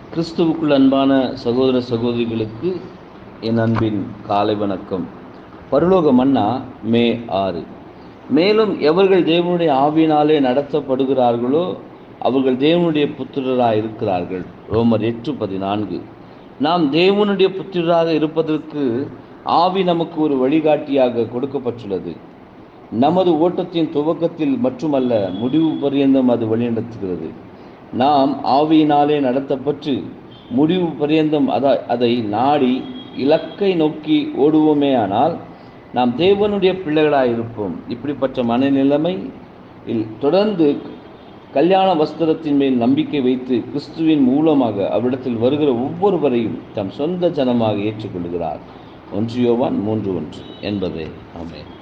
கிறிஸ்துவுக்குள் அன்பான சகோதர சகோதரிகளுக்கு என் அன்பின் காலை வணக்கம். பரலோக மன்னா மே 6. மேலும் எவர்கள் தேவனுடைய ஆவியினாலே நடத்தப்படுகிறார்களோ அவர்கள் தேவனுடைய புத்திரராக இருக்கிறார்கள். ரோமர் 8:14. நாம் தேவனுடைய புத்திரராக இருப்பதற்கு ஆவி நமக்கு ஒரு வழிகாட்டியாக கொடுக்கப்பட்டுள்ளது. நமது ஓட்டத்தின் துவக்கத்தில் மட்டுமல்ல, முடிவு பரியந்தம் அது வழிநடத்துகிறது. நாம் ஆவியினாலே நடத்தப்பட்டு முடிவு பரியந்தம் அதை நாடி இலக்கை நோக்கி ஓடுவோமேயானால் நாம் தேவனுடைய பிள்ளைகளாயிருப்போம். இப்படிப்பட்ட மனநிலைமை தொடர்ந்து கல்யாண வஸ்திரத்தின் மேல் நம்பிக்கை வைத்து கிறிஸ்துவின் மூலமாக அவரிடத்தில் வருகிற ஒவ்வொருவரையும் தம் சொந்த ஜனமாக ஏற்றுக்கொள்கிறார். 1 யோவான் 3:1 என்பதே. ஆமென்.